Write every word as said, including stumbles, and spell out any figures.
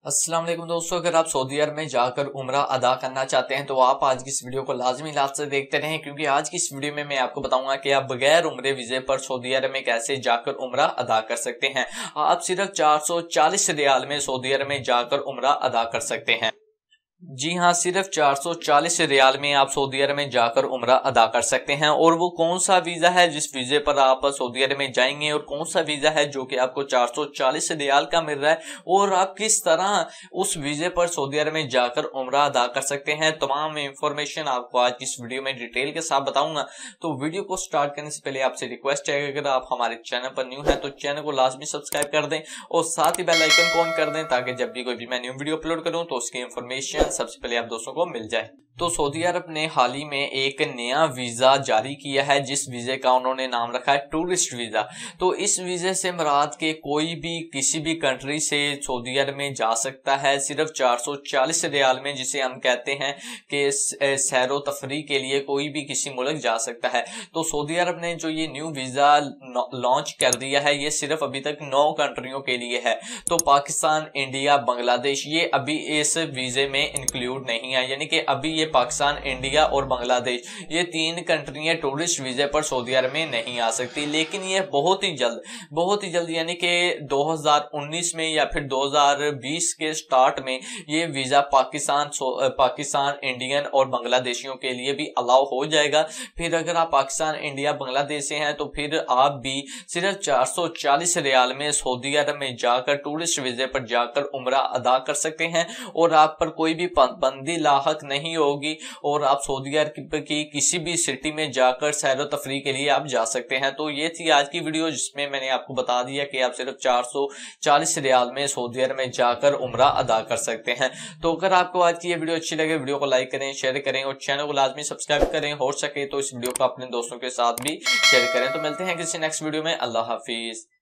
अस्सलाम वालेकुम दोस्तों, अगर आप सऊदी अरब में जाकर उम्रा अदा करना चाहते हैं तो आप आज की इस वीडियो को लाजमी लास्ट से देखते रहें, क्योंकि आज की इस वीडियो में मैं आपको बताऊंगा कि आप बगैर उम्रे वीजे पर सऊदी अरब में कैसे जाकर उम्रा अदा कर सकते हैं। आप सिर्फ चार सौ चालीस रियाल में सऊदी अरब में जाकर उम्रा अदा कर सकते हैं। जी हाँ, सिर्फ चार सौ चालीस रियाल में आप सऊदी अरब में जाकर उम्रा अदा कर सकते हैं। और वो कौन सा वीजा है जिस वीजे पर आप सऊदी अरब में जाएंगे, और कौन सा वीजा है जो कि आपको चार सौ चालीस रियाल का मिल रहा है, और आप किस तरह उस वीजे पर सऊदी अरब में जाकर उम्रा अदा कर सकते हैं, तमाम इंफॉर्मेशन आपको आज इस वीडियो में डिटेल के साथ बताऊंगा। तो वीडियो को स्टार्ट करने से पहले आपसे रिक्वेस्ट है, अगर आप हमारे चैनल पर न्यू है तो चैनल को लाजमी सब्सक्राइब कर दें और साथ ही बेल आइकन को ऑन कर दें, ताकि जब भी कोई भी मैं न्यू वीडियो अपलोड करूं तो उसकी इंफॉर्मेशन सबसे पहले आप दोस्तों को मिल जाए। तो सऊदी अरब ने हाल ही में एक नया वीजा जारी किया है, जिस वीजे का उन्होंने नाम रखा है टूरिस्ट वीजा। तो इस वीजे से मुराद के कोई भी किसी भी कंट्री से सऊदी अरब में जा सकता है सिर्फ चार सौ चालीस रियाल में, जिसे हम कहते हैं कि सैरो तफरी के लिए कोई भी किसी मुल्क जा सकता है। तो सऊदी अरब ने जो ये न्यू वीजा लॉन्च कर दिया है, ये सिर्फ अभी तक नौ कंट्रियों के लिए है। तो पाकिस्तान, इंडिया, बांग्लादेश ये अभी इस वीजे में इंक्लूड नहीं है, यानी कि अभी पाकिस्तान, इंडिया और बांग्लादेश ये तीन कंट्रियां टूरिस्ट वीजे पर सऊदी अरब में नहीं आ सकती। लेकिन ये बहुत ही जल्द बहुत ही जल्द यानी कि दो हज़ार उन्नीस में या फिर दो हज़ार बीस के स्टार्ट में ये वीजा पाकिस्तान पाकिस्तान इंडियन और बांग्लादेशियों के लिए भी अलाउ हो जाएगा। फिर अगर आप पाकिस्तान, इंडिया, बांग्लादेश से हैं तो फिर आप भी सिर्फ चार सौ चालीस रियाल में सऊदी अरब में जाकर टूरिस्ट वीजे पर जाकर उम्रा अदा कर सकते हैं, और आप पर कोई भी पाबंदी लाहक नहीं होगी, और आप सऊदी अरब की किसी भी सिटी में जाकर सैरो तफरी के लिए आप जा सकते हैं। तो ये थी आज की वीडियो, जिसमें मैंने आपको बता दिया कि आप सिर्फ चार सौ चालीस रियाल में सऊदी अरब में जाकर उम्रा अदा कर सकते हैं। तो अगर आपको आज की ये वीडियो अच्छी लगे, वीडियो को लाइक करें, शेयर करें और चैनल को लाजमी सब्सक्राइब करें। हो सके तो इस वीडियो को अपने दोस्तों के साथ भी शेयर करें। तो मिलते हैं किसी नेक्स्ट वीडियो में। अल्लाह हाफिज।